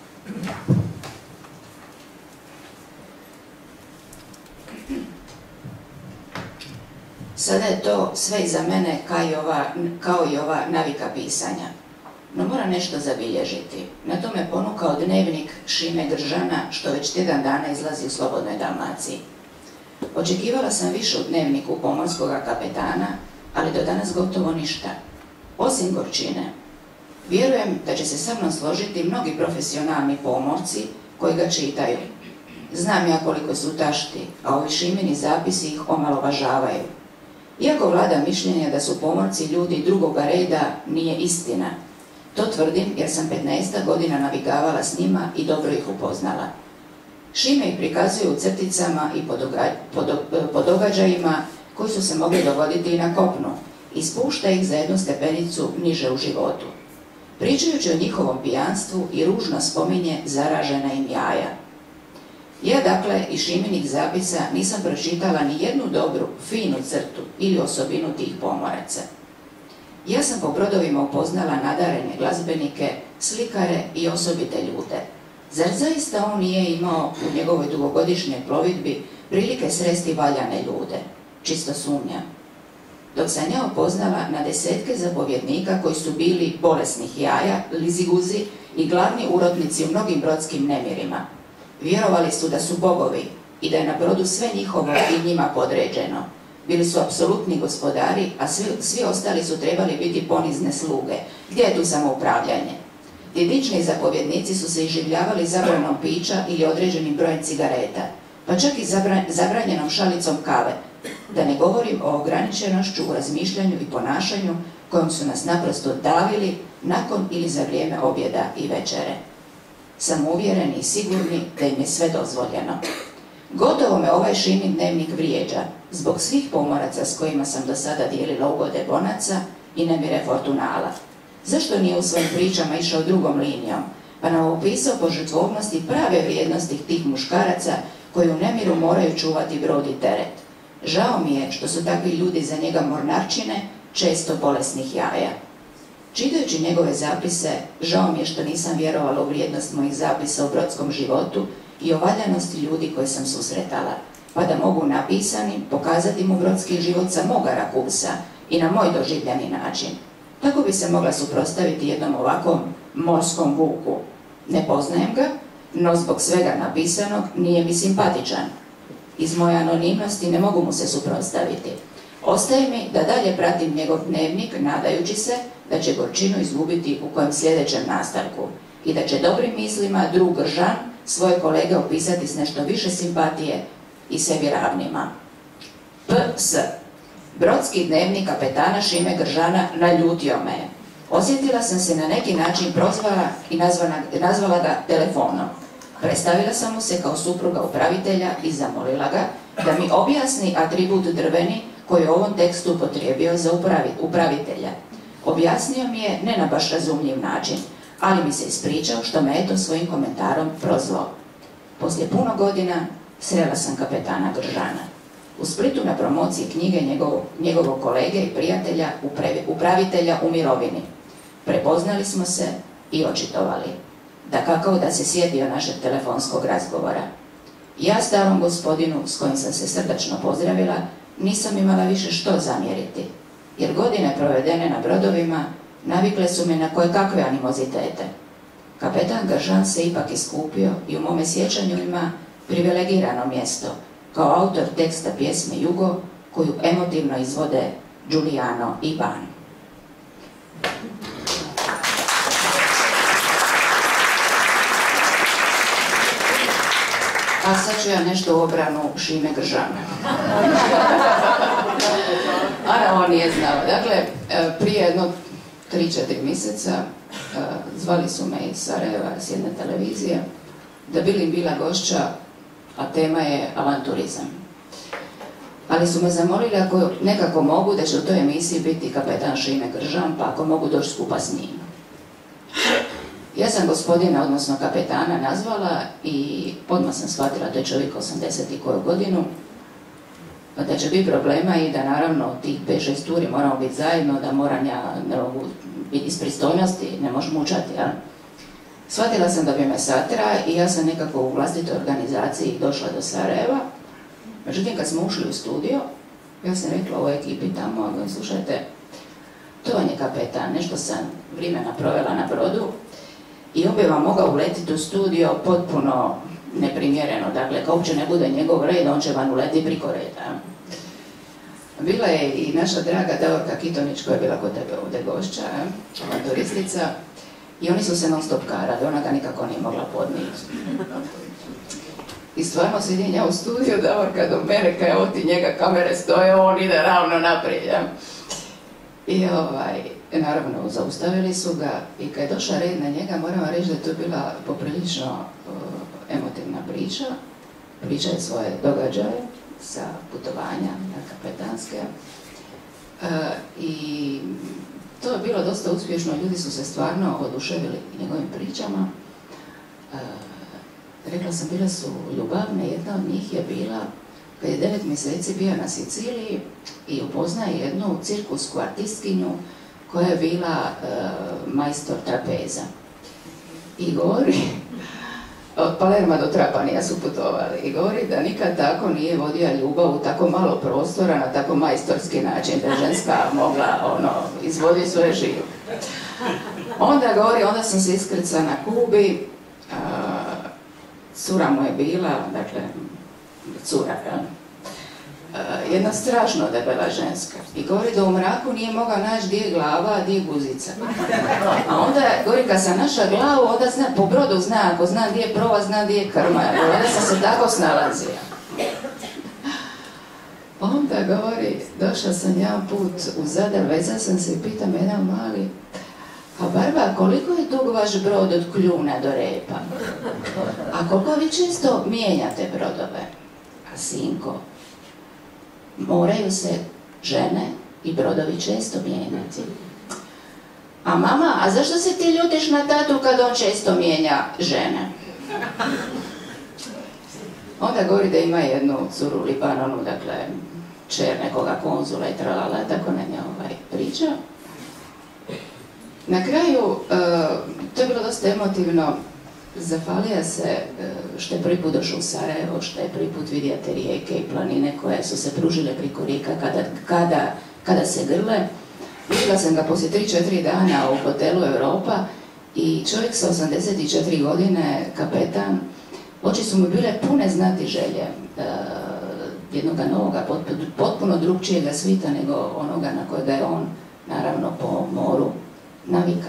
Sada je to sve iza mene kao i ova, kao i ova navika pisanja. No moram nešto zabilježiti. Na to me ponukao dnevnik Šime Gržana, što već tjedan dana izlazi u Slobodnoj Dalmaciji. Očekivala sam više u dnevniku pomorskog kapetana, ali do danas gotovo ništa. Osim gorčine. Vjerujem da će se sa mnom složiti mnogi profesionalni pomorci koji ga čitaju. Znam ja koliko su tašti, a ovi Šimini zapisi ih omalovažavaju. Iako vlada mišljenja da su pomorci ljudi drugoga reda, nije istina. To tvrdim jer sam petnaest godina navigavala s njima i dobro ih upoznala. Šime ih prikazuju u crticama i po, doga, po, do, po događajima koji su se mogli dogoditi i na kopnu i spušta ih za jednu stepenicu niže u životu. Pričajući o njihovom pijanstvu i ružno spominje zaražena im jaja. Ja dakle iz Šiminih zapisa nisam pročitala ni jednu dobru, finu crtu ili osobinu tih pomoraca. Ja sam po brodovima upoznala nadarene glazbenike, slikare i osobite ljude. Zar zaista on nije imao u njegovoj dugogodišnjoj plovidbi prilike sresti valjane ljude? Čisto sumnjam. Dok sam ja upoznala na desetke zapovjednika koji su bili bolesnih jaja, liziguzi i glavni urotnici u mnogim brodskim nemirima. Vjerovali su da su bogovi i da je na brodu sve njihovo i njima podređeno. Bili su apsolutni gospodari, a svi, svi ostali su trebali biti ponizne sluge. Gdje je tu samoupravljanje? Djedični zapovjednici su se iživljavali zabranom pića ili određenim brojem cigareta, pa čak i zabra, zabranjenom šalicom kave. Da ne govorim o ograničenošću u razmišljanju i ponašanju kojom su nas naprosto davili nakon ili za vrijeme objeda i večere. Samouvjereni i sigurni da im je sve dozvoljeno. Gotovo me ovaj Šimin dnevnik vrijeđa zbog svih pomoraca s kojima sam do sada dijelila ugode Bonaca i nemire Fortunala. Zašto nije u svojim pričama išao drugom linijom, pa nam opisao požrtvovnosti prave vrijednosti tih muškaraca koji u nemiru moraju čuvati brod i teret? Žao mi je što su takvi ljudi za njega mornarčine, često bolesnih jaja. Čitajući njegove zapise, žao mi je što nisam vjerovala u vrijednost mojih zapisa o brodskom životu i o valjanosti ljudi koje sam susretala, pa da mogu napisanim pokazati mu brodski život sa moga rakursa i na moj doživljeni način. Tako bi se mogla suprotstaviti jednom ovakvom morskom vuku. Ne poznajem ga, no zbog svega napisanog nije mi simpatičan. Iz moje anonimnosti ne mogu mu se suprotstaviti. Ostaje mi da dalje pratim njegov dnevnik, nadajući se da će gorčinu izgubiti u kojem sljedećem nastavku i da će dobrim mislima drug Gržan svoje kolege opisati s nešto više simpatije i sebi ravnima. P S Brodski dnevnik kapetana Šime Gržana naljutio me je. Osjetila sam se na neki način prozvala i nazvala, nazvala ga telefonom. Predstavila sam mu se kao supruga upravitelja i zamolila ga da mi objasni atribut drveni koji je u ovom tekstu upotrijebio za upravitelja. Objasnio mi je ne na baš razumljiv način, ali mi se ispričao što me eto svojim komentarom prozvao. Poslije puno godina srela sam kapetana Gržana. U Splitu na promociji knjige njegovog, njegovog kolege i prijatelja, upravitelja u mirovini. Prepoznali smo se i očitovali. Da kako da se sjetio našeg telefonskog razgovora. Ja starom gospodinu s kojim sam se srdačno pozdravila nisam imala više što zamjeriti, jer godine provedene na brodovima navikle su me na koje kakve animozitete. Kapetan Gržan se ipak iskupio i u mome sjećanju ima privilegirano mjesto kao autor teksta pjesme Jugo koju emotivno izvode Giuliano i Ban. A sad ću ja nešto u obranu Šime Gržana. Ana on nije znao. Dakle, prije jedno tri četiri mjeseca zvali su me iz Sarajeva, s jedne televizije, da bi li bila gošća, a tema je avanturizam. Ali su me zamolili ako nekako mogu da će u toj emisiji biti kapetan Šime Gržan, pa ako mogu doći skupa s njim. Ja sam gospodina, odnosno kapetana, nazvala i odmah sam shvatila da je čovjek osamdeset i koju godinu, da će biti problema i da naravno tih pet šest turi moramo biti zajedno, da moram ja ne mogu biti iz pristojnosti, ne možemo učati, jel? Shvatila sam da bi me satra i ja sam nekako u vlastitoj organizaciji došla do Sarajeva. Međutim, kad smo ušli u studio, ja sam rekla ovoj ekipi tamo, slušajte, to vam je kapetan, nešto sam vremena provela na brodu i on bi vam mogao uletiti u studio potpuno neprimjereno, dakle, kao uopće ne bude njegov red, on će vam uleti priko reda. Bila je i naša draga Davorka Kitonić koja je bila kod tebe ovdje gošća, turistica, i oni su se non stop karali, ona ga nikako nije mogla podnijeti. I stvarno sjedim ja u studiju, Davorka do mene, kaj evo ti njega kamere stoje, on ide ravno naprijed. I ovaj, naravno, zaustavili su ga i kad je došla red na njega, moram vam reći da je to bila poprilično uh, emotivna priča. Priča je svoje događaje sa putovanja na kapetanske. Uh, I to je bilo dosta uspješno, ljudi su se stvarno oduševili njegovim pričama. Uh, rekla sam, bile su ljubavne, jedna od njih je bila kad je devet mjeseci bio na Siciliji i upoznaje jednu cirkusku artistkinju koja je bila uh, majstor trapeza. I govori, od Palerma do Trapanija su putovali, i govori da nikad tako nije vodila ljubav u tako malo prostora, na tako majstorski način, da je ženska mogla ono, izvoditi svoje žive. Onda govori, onda sam se iskrcala na Kubi, uh, cura mu je bila, dakle, cura, jel? Uh, jedna strašno debela ženska. I govori da u mraku nije mogao naći gdje je glava, a gdje je guzica. A onda, govori, kad sam našla glavu, onda zna, po brodu zna, ako zna gdje je prova, zna gdje je krma. Onda sam se tako snalazila. onda govori, došla sam jedan put u Zadar, veza sam se i pitam jedan mali, a Barba, koliko je dug vaš brod od Kljuna do Repa? A koliko vi često mijenjate brodove? A sinko, moraju se žene i brodovi često mijenjati. A mama, a zašto se ti ljutiš na tatu kad on često mijenja žene? Onda govori da ima jednu curu u Libanonu, dakle, čer nekoga konzula i tralala, tako na nje ovaj priča. Na kraju, to je bilo dosta emotivno, zahvalija se što je prvi put došao u Sarajevo, što je prvi put vidjeti rijeke i planine koje su se pružile priko rijeka kada, kada, kada se grle. Vidjela sam ga poslije tri četiri dana u hotelu Europa i čovjek sa osamdeset četiri godine, kapetan, oči su mu bile pune znati želje jednoga novoga, potpuno drugčijega svita nego onoga na kojega je on, naravno, po moru navika.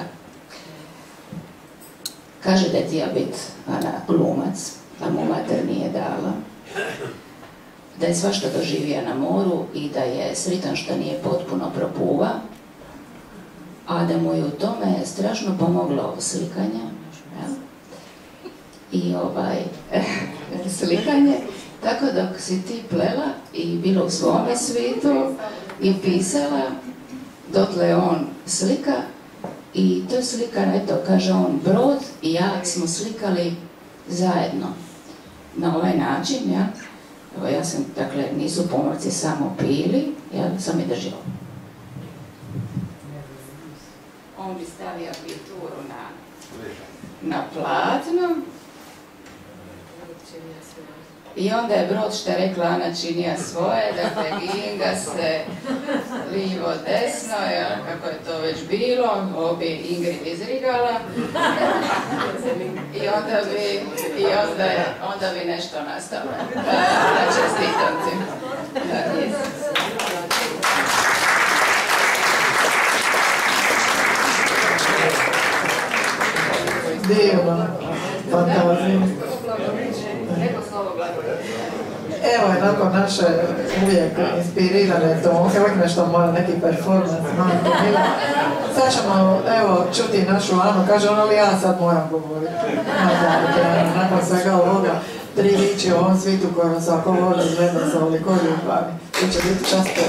Kaže da je tija bit Ana glumac, a mu mater nije dala. Da je svašta doživija na moru i da je sritan što nije potpuno propuva, a da mu je u tome strašno pomoglo slikanje. Ja? I ovaj, slikanje. Tako dok si ti plela i bila u svome svijetu i pisala, dotle on slika. I to je slika, eto, kaže on, brod i ja smo slikali zajedno. Na ovaj način, ja. Evo, ja sam, dakle, nisu pomorci samo pili, ja sam je držala. On bi stavio pituru na, na platno. I onda je brod, što je rekla Ana, činija svoje, dakle, ginga se lijevo, desno, ja, kako je to već bilo, ovo bi Ingrid izrigala. I onda bi, i onda, onda bi nešto nastalo. Da, čestitam ti. Da, jes. Divno, fantazija. Evo je nakon naše uvijek inspirirane tonke, uvijek nešto mora, neki performans, manko, mila. Sad ćemo, evo, čuti našu Anu, kaže ona, ali ja sad moram govoriti. Nakon svega ovoga, tri riči u ovom svijetu koje vas ako voli gleda sa ovoliko ljubavi. To će biti často.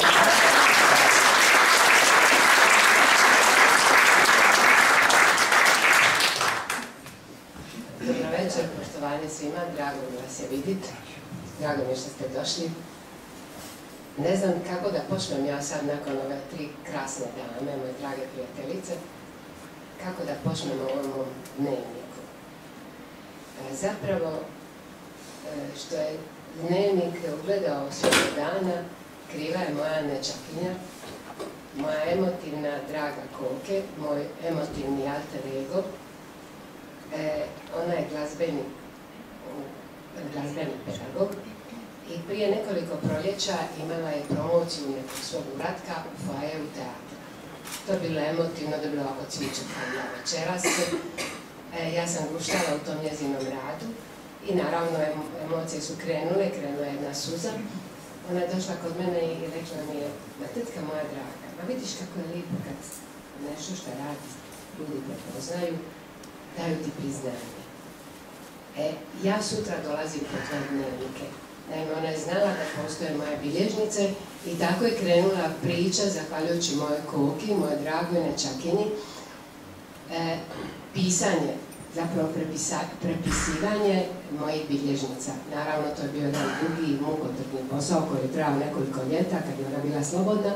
Dobro večer, poštovanje svima, drago mi vas je vidjeti. Drago mi je što ste došli. Ne znam kako da počnem ja sad nakon ove tri krasne dame, moje drage prijateljice, kako da počnem o ovom dnevniku. E, zapravo, e, što je dnevnik ugledao svojeg dana, kriva je moja nečakinja, moja emotivna draga Koke, moj emotivni alter ego. E, ona je glazbeni glazbeni pedagog i prije nekoliko proljeća imala je promociju nekog svog uratka u foajeju teatra. To je bilo emotivno, da je bilo ovako cviče kao ja večeras. E, ja sam guštala u tom njezinom radu i naravno emocije su krenule, krenula je jedna suza. Ona je došla kod mene i rekla mi je, ma tetka moja draga, ma vidiš kako je lijepo kad nešto što radi ljudi prepoznaju, daju ti priznanje. E, ja sutra dolazim po tvoje dnevnike. Naime, ona je znala da postoje moje bilježnice i tako je krenula priča, zahvaljujući moje Koki, moje dragoj nečakini, e, pisanje, zapravo prepisa, prepisivanje mojih bilježnica. Naravno, to je bio jedan dugi i mukotrpni posao koji je trajao nekoliko ljeta kad je ona bila slobodna.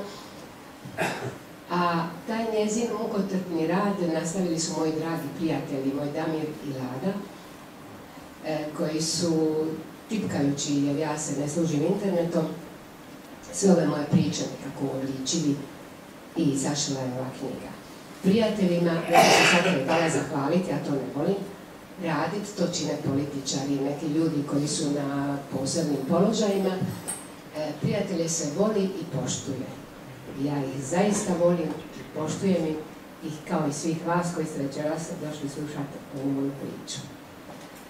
A taj njezin mukotrpni rad nastavili su moji dragi prijatelji, moj Damir i Lada, koji su, tipkajući, jer ja se ne služim internetom, sve ove moje priče nekako uobličili i izašla je ova knjiga. Prijateljima, ja se sad trebala zahvaliti, ja to ne volim raditi, to čine političari, neki ljudi koji su na posebnim položajima. Prijatelje se voli i poštuje. Ja ih zaista volim i poštujem ih kao i svih vas koji ste večeras došli slušati ovu moju priču.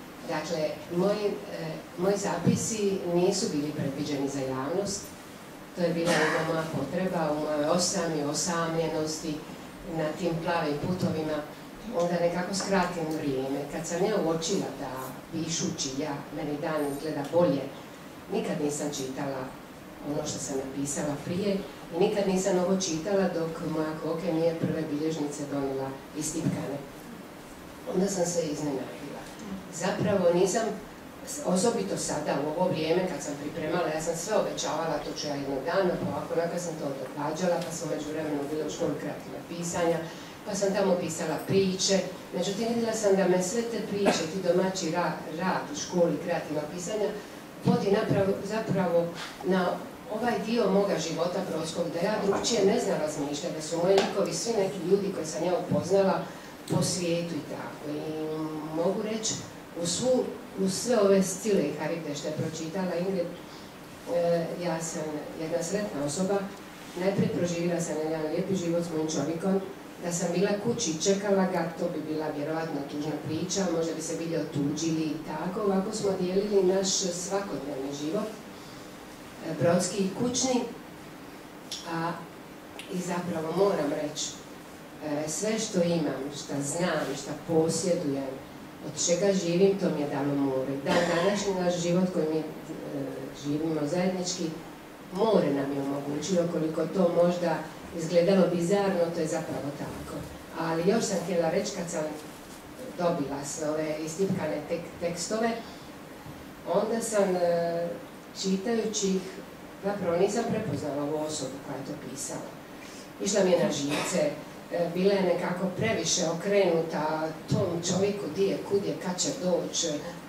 Dakle, moji, e, moji zapisi nisu bili predviđeni za javnost, To je bila jedna moja potreba u mojoj osami, osamljenosti, na tim plavim putovima, onda nekako skratim vrijeme. Kad sam ja uočila da pišući ja, meni dan izgleda bolje, nikad nisam čitala ono što sam napisala prije i nikad nisam ovo čitala dok moja koke nije prve bilježnice donijela istipkane. Onda sam se iznenadila. Zapravo nisam, osobito sada u ovo vrijeme kad sam pripremala, ja sam sve obećavala, to ću ja jednog dana, pa ovako nakon sam to odgađala, pa sam među vremenu bila u školi kreativna pisanja, pa sam tamo pisala priče, međutim vidjela sam da me sve te priče, ti domaći rad, rad u školi kreativna pisanja, vodi napravo, zapravo na ovaj dio moga života brodskog, da ja drugčije ne znam razmišljati, da su moji likovi svi neki ljudi koje sam ja upoznala po svijetu i tako. I mogu reći, u, svu, u sve ove stile i haribde što je pročitala Ingrid, e, ja sam jedna sretna osoba, najprije proživjela sam jedan lijepi život s mojim čovjekom, da sam bila kući i čekala ga, to bi bila vjerovatno tužna priča, možda bi se bili otuđili i tako, ovako smo dijelili naš svakodnevni život, brodski i kućni, a i zapravo moram reći, sve što imam, što znam, što posjedujem, od čega živim, to mi je dalo more. Da, današnji naš život koji mi e, živimo zajednički, more nam je omogućilo, koliko to možda izgledalo bizarno, to je zapravo tako. Ali još sam htjela reći, kad sam dobila sve ove istipkane tek, tekstove, onda sam, e, čitajući ih, zapravo nisam prepoznala ovu osobu koja je to pisala. Išla mi je na živce, bila je nekako previše okrenuta tom čovjeku, di je, kud je, kad će doći.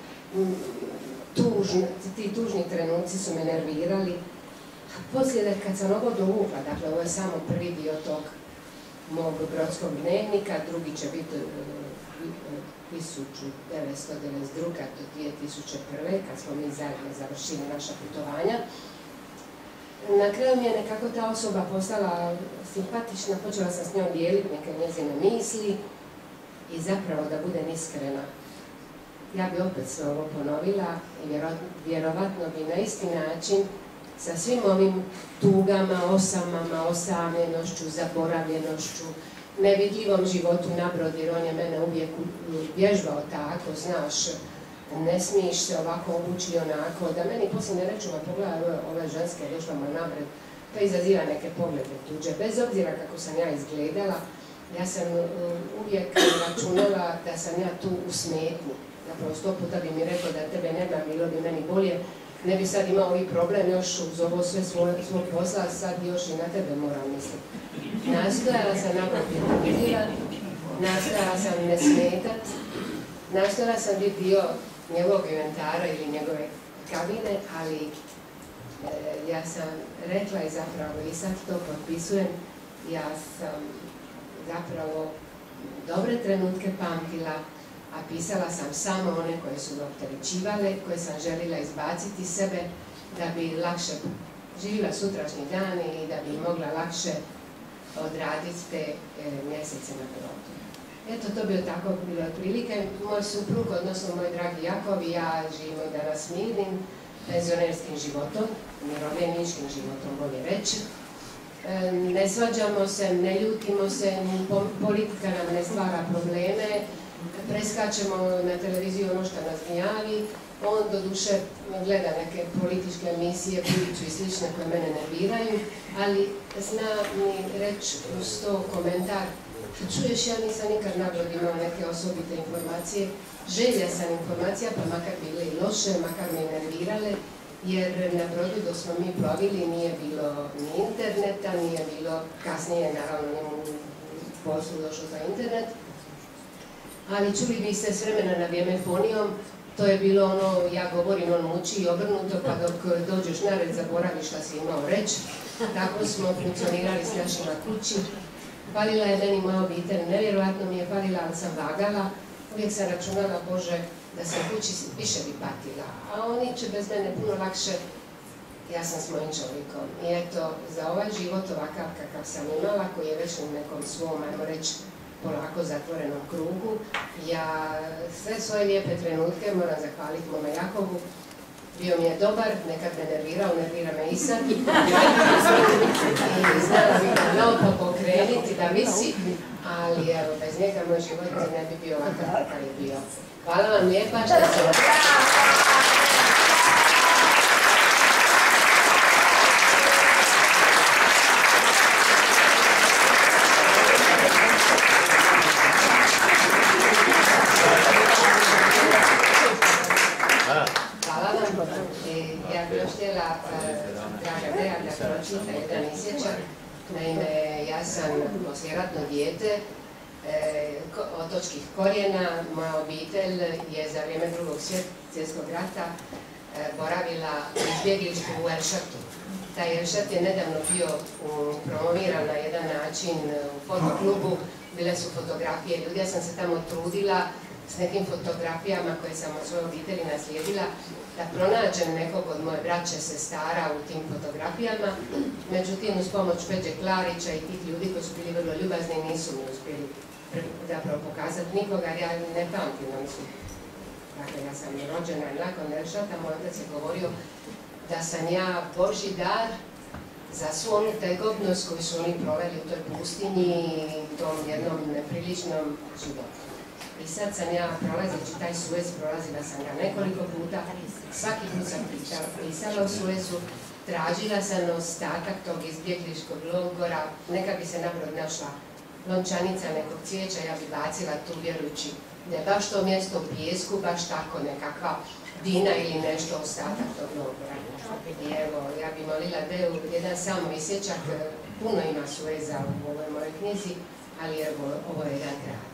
Tužni, ti tužni trenuci su me nervirali. A poslije, kad sam ovo dovukla, dakle, ovo je samo prvi dio tog mog brodskog dnevnika, drugi će biti tisuću devetsto devedeset druge do dvije tisuće prve, kad smo mi zajedno završili naša putovanja. Na kraju mi je nekako ta osoba postala simpatična, počela sam s njom dijeliti neke njezine misli i zapravo, da budem iskrena, ja bi opet sve ovo ponovila i vjerovatno bi na isti način sa svim ovim tugama, osamama, osamljenošću, zaboravljenošću, nevidljivom životu na brodu, jer on je mene uvijek vježbao tako, znaš, ne smiješ se ovako obući onako, da meni poslije ne reču, ma pogledaj, ove ženske je došla moj napred, to izaziva neke poglede tuđe. Bez obzira kako sam ja izgledala, ja sam uvijek računala da sam ja tu u smetnji. Zapravo sto puta bi mi rekao da tebe nema, bilo bi meni bolje, ne bi sad imao ovaj problem još uz ovo sve svog posla, sad još i na tebe moram misliti. Nastojala sam napraviti vidljiva, nastojala sam ne smetat, nastojala sam biti dio njegovog inventara ili njegove kabine, ali e, ja sam rekla i zapravo i sad to potpisujem, ja sam zapravo dobre trenutke pamtila, a pisala sam samo one koje su me opterećivale, koje sam željela izbaciti iz sebe da bi lakše živjela sutrašnji dan i da bi mogla lakše odraditi te e, mjesece na brodu. Eto, to bi tako bilo otprilike. Moj suprug, odnosno moj dragi Jakov i ja živimo danas mirnim, penzionerskim životom, umirovljeničkim životom, bolje reći. E, ne svađamo se, ne ljutimo se, politika nam ne stvara probleme, preskačemo na televiziju ono što nas gnjavi, on doduše gleda neke političke emisije, Bujicu i slične koje mene nerviraju, ali zna mi reći uz to komentar, čuješ, ja nisam nikad na brodu imao neke osobite informacije, želja sam informacija, pa makar bile i loše, makar me nervirale, jer na brodu dok smo mi plovili nije bilo ni interneta, nije bilo, kasnije naravno njemu poslu došlo za internet, ali čuli bi se s vremena na vrijeme fonijom, to je bilo ono, ja govorim, on muči i obrnuto, pa dok dođeš na red zaboraviš šta si imao reći. Tako smo funkcionirali s našima kući. Falila je meni moja obitelj, nevjerojatno mi je falila, ali sam vagala. Uvijek sam računala, Bože, da sam kući više bi patila. A oni će bez mene puno lakše, ja sam s mojim čovjekom. I eto, za ovaj život ovakav kakav sam imala, koji je već u nekom svom, ajmo reći, polako zatvorenom krugu, ja sve svoje lijepe trenutke moram zahvaliti mome Jakovu, Bio mi je dobar, nekad me nervirao, nervira me i sad. I znala bi ga naopako okrenuti, da visi, ali evo, bez njega moj život ne bi bio ovakav kakav je bio. Hvala vam lijepa što ste... Draga Deja da pročita jedan isječak. Naime, ja sam poslijeratno dijete otočkih korijena. Moja obitelj je za vrijeme drugog svjetskog rata boravila u izbjeglištvu u Elšatu. Taj Elšat je nedavno bio promoviran na jedan način u fotoklubu. Bile su fotografije ljudi, ja sam se tamo trudila s nekim fotografijama koje sam od svoje obitelji naslijedila, da pronađem nekog od moje braće, sestara u tim fotografijama. Međutim, uz pomoć Peđe Klarića i tih ljudi koji su bili vrlo ljubazni, nisu mi uspjeli zapravo pokazati nikoga, ja ne pamtim, oni su... Dakle, ja sam rođena nakon Elšata, moj otac je govorio da sam ja Božji dar za svu onu tegobnost koju su oni proveli u toj pustinji i tom jednom nepriličnom životu. I sad sam ja, prolazeći taj Suez, prolazila sam ga nekoliko puta, svaki put sam pisala o Suezu, tražila sam ostatak tog izbjegliškog logora, neka bi se napravo našla lončanica nekog cvijeća, ja bi bacila tu vjerujući da je baš to mjesto u pijesku, baš tako nekakva dina ili nešto ostatak tog logora. I evo, ja bi molila Deju, jedan samo isječak, puno ima Sueza u ovoj mojoj knjizi, ali evo, ovo je jedan grad.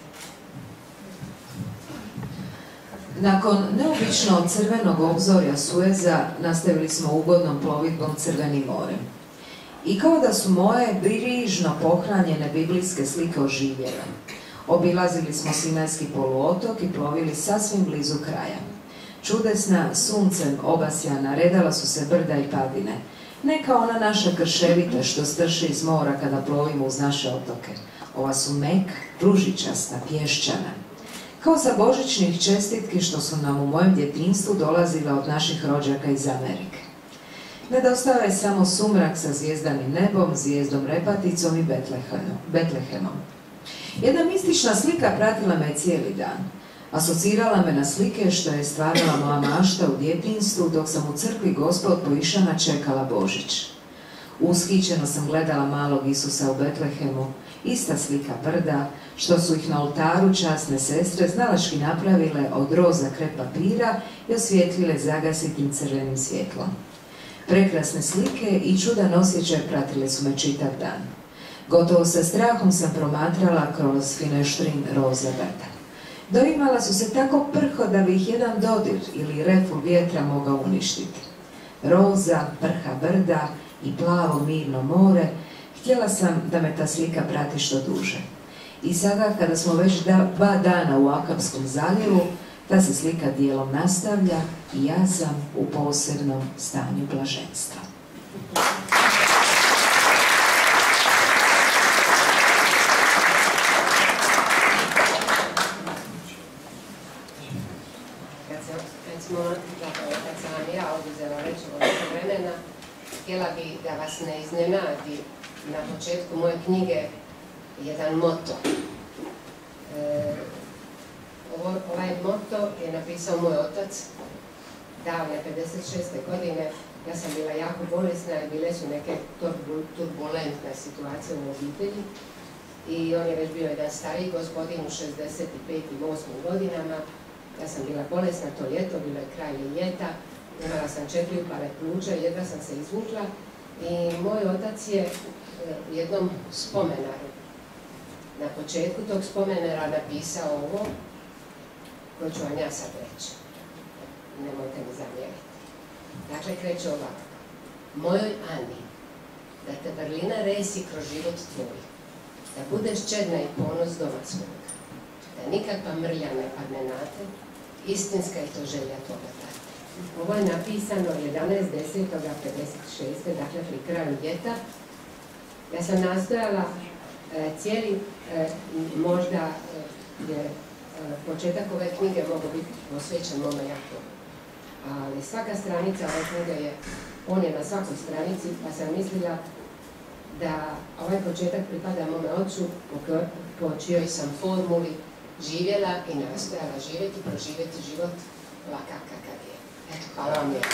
Nakon neobično crvenog obzorja Sueza nastavili smo ugodnom plovidbom Crvenim morem. I kao da su moje brižno pohranjene biblijske slike oživjele. Obilazili smo Sinajski poluotok i plovili sasvim blizu kraja. Čudesna, suncem obasjana, redala su se brda i padine. Ne kao ona naša krševita što strši iz mora kada plovimo uz naše otoke. Ova su meka, ružičasta, pješčana. Kao sa božićnih čestitki što su nam u mojem djetinjstvu dolazile od naših rođaka iz Amerike. Nedostao je samo sumrak sa zvijezdanim nebom, zvijezdom repaticom i Betlehemom. Jedna mistična slika pratila me cijeli dan. Asocirala me na slike što je stvarala moja mašta u djetinjstvu dok sam u crkvi Gospod Poišana čekala Božić. Ushićeno sam gledala malog Isusa u Betlehemu, ista slika brda, što su ih na oltaru časne sestre znalački napravile od roza krep papira i osvijetlile zagasitim crvenim svjetlom. Prekrasne slike i čudan osjećaj pratile su me čitav dan. Gotovo sa strahom sam promatrala kroz fineštrin roza brda. Doimala su se tako prho da bi ih jedan dodir ili reful vjetra mogao uništiti. Roza, prha brda i plavo mirno more, htjela sam da me ta slika prati što duže. I sada, kada smo već dva dana u Akapskom zaljevu, ta se slika dijelom nastavlja i ja sam u posebnom stanju blaženstva. Kad sam vam ja oduzela već ovoliko vremena, htjela bi da vas ne iznenadi na početku moje knjige jedan moto. E, ovo, ovaj moto je napisao moj otac davne pedeset šeste godine. Ja sam bila jako bolesna i bile su neke turbulentne situacije u obitelji. I on je već bio jedan stariji gospodin u šezdeset petim osmim godinama. Ja sam bila bolesna to ljeto, bilo je kraj ljeta, imala sam četiri upale pluća, jedva sam se izvukla i moj otac je u jednom spomenaru, na početku tog spomenara napisao ovo, koje ću vam ja sad reći. Nemojte mi zamjeriti. Dakle, kreće ovako. Mojoj Ani, da te vrlina resi kroz život tvoj, da budeš čedna i ponos doma svoga, da nikakva mrlja ne padne na te, istinska je to želja toga tate. Ovo je napisano jedanaestog desetog pedeset šeste. dakle pri kraju ljeta. Ja sam nastojala e, cijeli, e, možda e, je e, početak ove knjige mogu biti posvećen mome Jakovu. ali svaka stranica ove knjige je, on je na svakoj stranici, pa sam mislila da ovaj početak pripada mome ocu, po, po čijoj sam formuli živjela i nastojala živjeti, proživjeti život ovakav kakav je. Eto, hvala vam lijepo.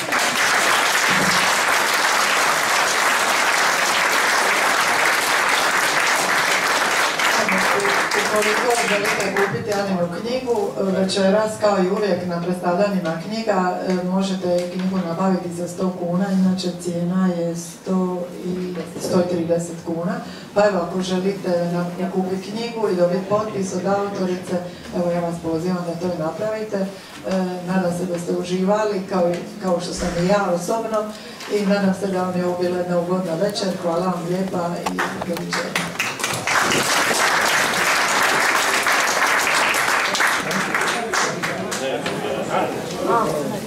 Ukoliko želite kupiti Aninu knjigu, večeras kao i uvijek na predstavljanjima knjiga možete knjigu nabaviti za sto kuna, inače cijena je sto trideset kuna. Pa evo, ako želite kupiti knjigu i dobiti potpis od autorice, evo ja vas pozivam da to i napravite. Nadam se da ste uživali, kao, kao što sam i ja osobno, i nadam se da vam je ovo bila jedna ugodna večer. Hvala vam lijepa i doviđenja. Oh.